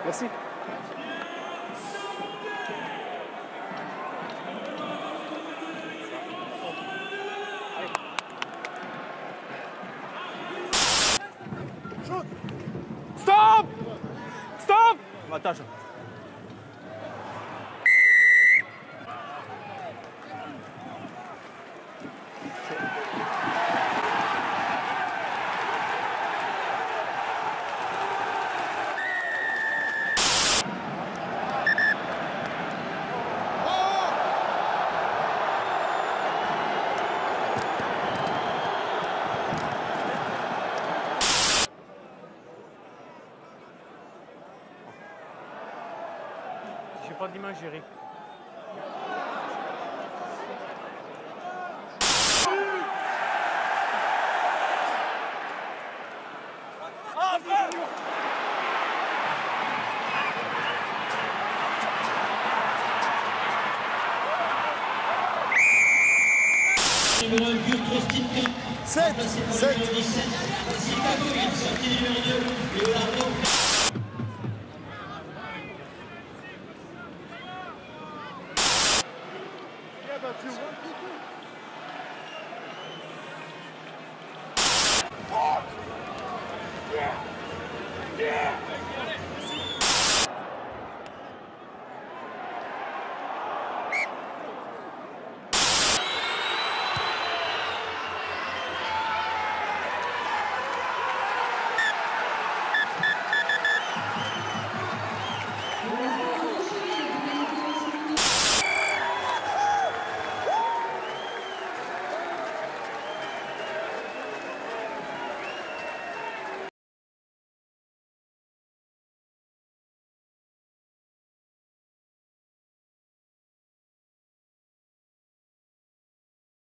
Merci. Stop! Stop! Attends. J'ai pas d'image, Eric. Numéro 1, Gurtrostinka. 7. Numéro 17, Chicago, sortie numéro 2, Leonardo. Yeah, but you want to do. Yeah.